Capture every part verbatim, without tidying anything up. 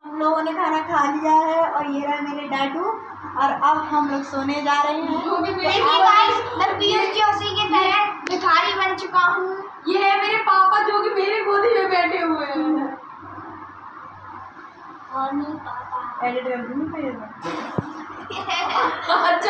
हम लोगों ने खाना खा लिया है और ये रहा मेरे डैडू और अब हम लोग सोने जा रहे हैं। मैं पीयूष जोशी की तरह भिखारी बन चुका हूँ। ये है मेरे पापा जो कि मेरे गोदी में बैठे हुए हैं। और नहीं पापा एडिट कर दूँ फिर अच्छा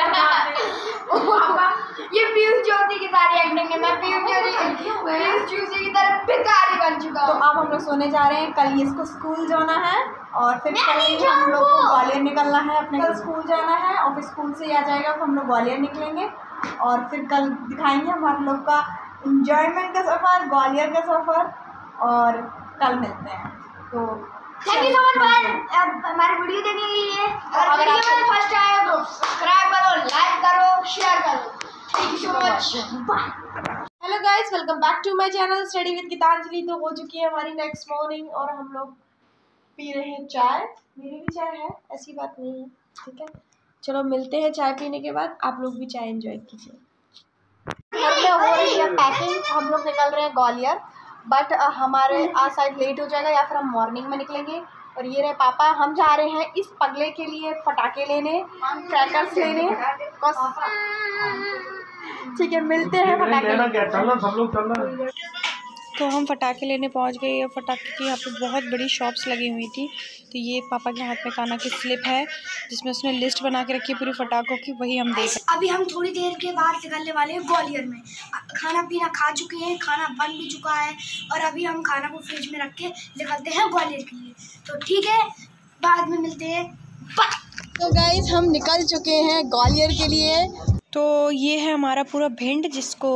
पापा ये पीयूष जोशी की सारी एक्टिंग है। मैं पीयूष जोशी पीयूष जोशी की तरह भिखारी बन चुका हूँ। तो अब हम लोग सोने जा रहे हैं। कल इसको स्कूल जाना है और फिर कल हम लोग को ग्वालियर निकलना है। अपने कल स्कूल जाना है और फिर स्कूल से आ जाएगा तो हम लोग ग्वालियर निकलेंगे और फिर कल दिखाएंगे हम आप लोग का इंजॉयमेंट का सफ़र, ग्वालियर का सफ़र और कल मिलते हैं। तो thank you so much guys हमारी वीडियो देखने के लिए। और अगर आप फर्स्ट आए तो सब्सक्राइब करो, लाइक करो, शेयर करो। Thank you so much. Bye. Hello guys, welcome back to my channel study with Geetanjali. तो हो चुकी है हमारी नेक्स्ट मॉर्निंग और हम लोग पी रहे हैं चाय। मेरी भी चाय है, ऐसी बात नहीं है, ठीक है। चलो मिलते हैं चाय पीने के बाद। आप लोग भी चाय एंजॉय कीजिए। घर में हो रही है पैकिंग। हम लोग निकल रहे हैं ग्वालियर, बट uh, हमारे आज शायद लेट हो जाएगा या फिर हम मॉर्निंग में निकलेंगे। और ये रहे पापा। हम जा रहे हैं इस पगले के लिए पटाखे लेने, क्रैकर्स लेने। ठीक है, मिलते हैं पटाखे। सब लोग चलना। तो हम पटाखे लेने पहुंच गए और पटाखे की यहाँ पे बहुत बड़ी शॉप्स लगी हुई थी। तो ये पापा के हाथ में काना की स्लिप है जिसमें उसने लिस्ट बना के रखी है पूरी पटाखों की, वही हम देख रहे हैं। अभी हम थोड़ी देर के बाद निकलने वाले हैं ग्वालियर में। खाना पीना खा चुके हैं, खाना बन भी चुका है और अभी हम खाना को फ्रिज में रख के निकलते हैं ग्वालियर के लिए। तो ठीक है, बाद में मिलते हैं। तो गाइज हम निकल चुके हैं ग्वालियर के लिए। तो ये है हमारा पूरा भिंड जिसको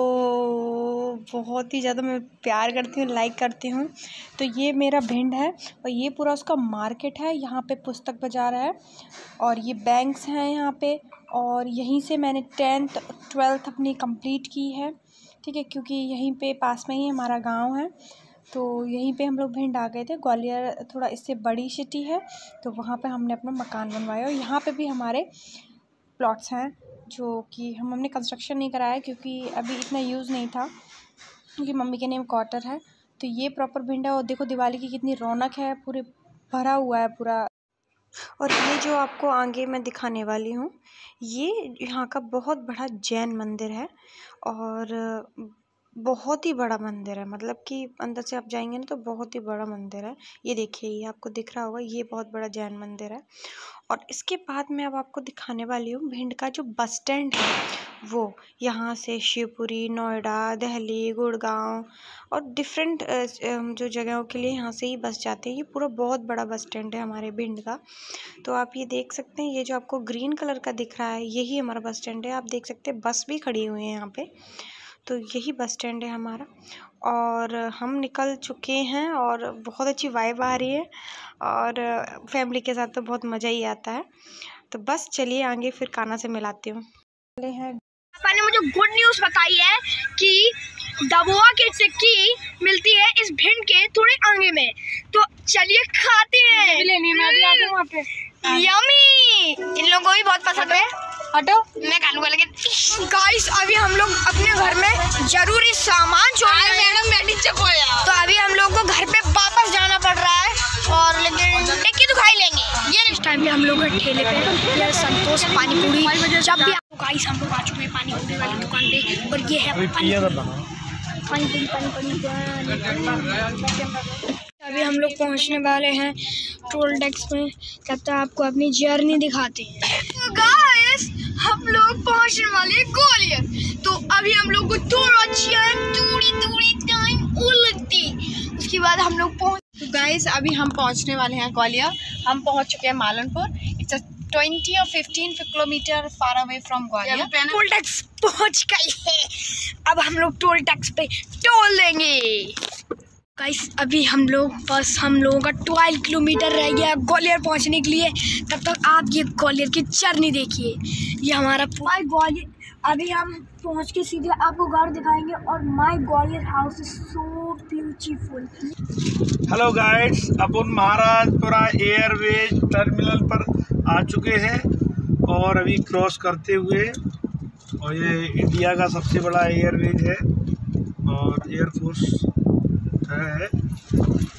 बहुत ही ज़्यादा मैं प्यार करती हूँ, लाइक करती हूँ। तो ये मेरा भिंड है और ये पूरा उसका मार्केट है। यहाँ पे पुस्तक बाज़ार है और ये बैंक्स हैं यहाँ पे। और यहीं से मैंने टेंथ ट्वेल्थ अपनी कंप्लीट की है, ठीक है, क्योंकि यहीं पे पास में ही हमारा गांव है। तो यहीं पे हम लोग भिंड आ गए थे। ग्वालियर थोड़ा इससे बड़ी सिटी है तो वहाँ पे हमने अपना मकान बनवाया और यहाँ पे भी हमारे प्लॉट्स हैं जो कि हम हमने कंस्ट्रक्शन नहीं कराया क्योंकि अभी इतना यूज़ नहीं था, क्योंकि मम्मी के नेम क्वार्टर है। तो ये प्रॉपर भिंड है और देखो दिवाली की कितनी रौनक है, पूरे भरा हुआ है पूरा। और ये जो आपको आगे मैं दिखाने वाली हूँ ये यहाँ का बहुत बड़ा जैन मंदिर है और बहुत ही बड़ा मंदिर है, मतलब कि अंदर से आप जाएंगे ना तो बहुत ही बड़ा मंदिर है। ये देखिए, ये आपको दिख रहा होगा, ये बहुत बड़ा जैन मंदिर है। और इसके बाद मैं अब आपको दिखाने वाली हूँ भिंड का जो बस स्टैंड है वो। यहाँ से शिवपुरी, नोएडा, दिल्ली, गुड़गांव और डिफरेंट जो जगहों के लिए यहाँ से ही बस जाते हैं। ये पूरा बहुत बड़ा बस स्टैंड है हमारे भिंड का। तो आप ये देख सकते हैं, ये जो आपको ग्रीन कलर का दिख रहा है यही हमारा बस स्टैंड है। आप देख सकते हैं बस भी खड़ी हुई है यहाँ पे। तो यही बस स्टैंड है हमारा और हम निकल चुके हैं और बहुत अच्छी वाइब आ रही है और फैमिली के साथ तो बहुत मज़ा ही आता है। तो बस चलिए आगे फिर काना से मिलाती हूँ। पापा ने मुझे गुड न्यूज़ बताई है कि दबोआ की टिक्की मिलती है इस भिंड के थोड़े आगे में। तो चलिए खाते हैं। लेनी मैं भी आ जाऊँ वहाँ पे। यम्मी, इन लोगों को भी बहुत पसंद है। हटो, मैं खा लूँगा। लेकिन गाइस अभी हम लोग अपने घर में जरूरी सामान छोड़ने मैडम बैठी चपोया। तो अभी हम लोग को घर पे वापस जाना पड़ रहा है और लेकिन टिक्की तो खा ही लेंगे। ये इस टाइम पे हम लोग ठेले पे ये संतोष पानी पूरी। जब भी गाइस हम लोग आ चुके हैं पानी पूरी वाली दुकान पे और ये है पानी पूरी पानी पूरी। अभी हम लोग पहुंचने वाले हैं टोल टैक्स में। तब तक आपको अपनी जर्नी दिखाते हैं। तो गाइस हम लोग पहुंचने वाले हैं ग्वालियर। तो अभी हम लोग को थोड़ा थोड़ी थोड़ी टाइम और लगती, उसके बाद हम लोग पहुंच। तो गाइस अभी हम पहुंचने वाले हैं ग्वालियर। हम पहुंच चुके हैं मालनपुर। इट्स ट्वेंटी और fifteen kilometre far away from Gwalior. Toll tax पहुंच गई है। अब हम लोग टोल टैक्स पे टोल देंगे। गाइस अभी हम लोग बस हम लोगों का ट्वेल्व किलोमीटर रह गया ग्वालियर पहुंचने के लिए। तब तक आप ये ग्वालियर की जर्नी देखिए। ये हमारा पूरा ग्वालियर। अभी हम पहुंच के सीधे आपको घर दिखाएंगे और my Gwalior house is so beautiful. Hello guys, अपन महाराजपुरा एयरवेज टर्मिनल पर आ चुके हैं और अभी क्रॉस करते हुए, और ये इंडिया का सबसे बड़ा एयरवेज है और एयरफोर्स है।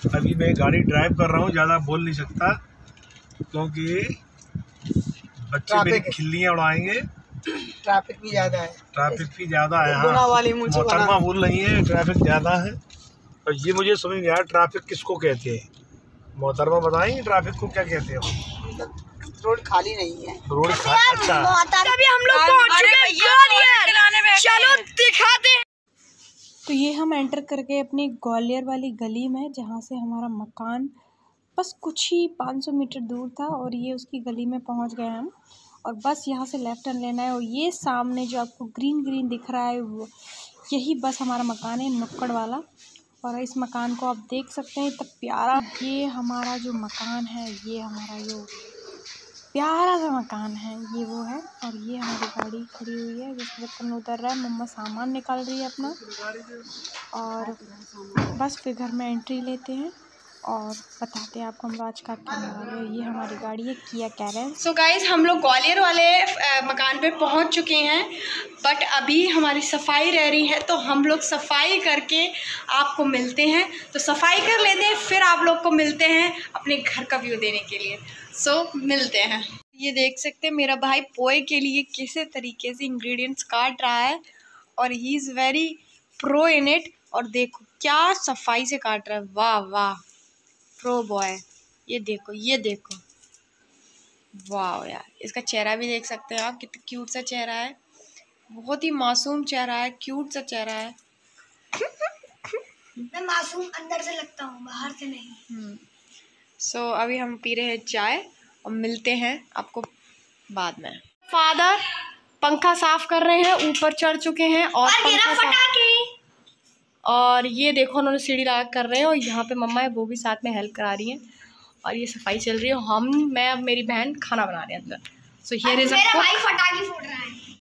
अभी मैं गाड़ी ड्राइव कर रहा हूँ, ज़्यादा बोल नहीं सकता क्योंकि बच्चे मेरी खिल्लियाँ उड़ाएंगे। ट्रैफिक भी ज़्यादा है। ट्रैफिक भी ज़्यादा है। हाँ, मोहतरमा बोल रही है ट्रैफिक ज़्यादा है। और ये मुझे समझ नहीं आया ट्रैफिक किसको कहते हैं। मोहतरमा बताएंगे ट्रैफिक को क्या कहते हो? रोड खाली नहीं है। रोड खाली, अच्छा। अभी हम लोग पहुंच चुके हैं ग्वालियर, चलो दिखाते हैं। तो ये हम एंटर करके अपनी ग्वालियर वाली गली में, जहाँ से हमारा मकान बस कुछ ही पाँच सौ मीटर दूर था, और ये उसकी गली में पहुँच गए हम। और बस यहाँ से लेफ्ट टर्न लेना है, और ये सामने जो आपको ग्रीन ग्रीन दिख रहा है वो यही बस हमारा मकान है, नुक्कड़ वाला। और इस मकान को आप देख सकते हैं, इतना प्यारा। ये हमारा जो मकान है, ये हमारा जो प्यारा सा मकान है, ये वो है। और ये हमारी गाड़ी खड़ी हुई है जिसमें कल उतर रहा है, मम्मा सामान निकाल रही है अपना। और बस फिर घर में एंट्री लेते हैं और बताते हैं आपको हम आज का क्या वाले। ये हमारी गाड़ी है किया कैरेन। सो गाइस, हम लोग ग्वालियर वाले आ, मकान पे पहुंच चुके हैं, बट अभी हमारी सफाई रह रही है, तो हम लोग सफाई करके आपको मिलते हैं। तो सफाई कर लेते हैं, फिर आप लोग को मिलते हैं अपने घर का व्यू देने के लिए। सो so, मिलते हैं। ये देख सकते हैं मेरा भाई पोए के लिए किस तरीके से इंग्रेडिएंट्स काट रहा है, और he is very pro in it. और देखो क्या सफाई से काट रहा है, वाह वाह, प्रो बॉय। ये देखो, ये देखो, वाह यार। इसका चेहरा भी देख सकते हैं आप, कितना क्यूट सा चेहरा है, बहुत ही मासूम चेहरा है, क्यूट सा चेहरा है। मैं मासूम अंदर से लगता हूँ, बाहर से नहीं। सो so, अभी हम पी रहे हैं चाय और मिलते हैं आपको बाद में। फादर पंखा साफ कर रहे हैं, ऊपर चढ़ चुके हैं और पंखा साफ, और ये देखो उन्होंने सीढ़ी लगा कर रहे हैं, और यहाँ पे मम्मा है वो भी साथ में हेल्प करा रही हैं, और ये सफाई चल रही है। हम मैं अब मेरी बहन खाना बना रहे हैं अंदर। So here is a cook. भाई फटाके फोड़ रहा है।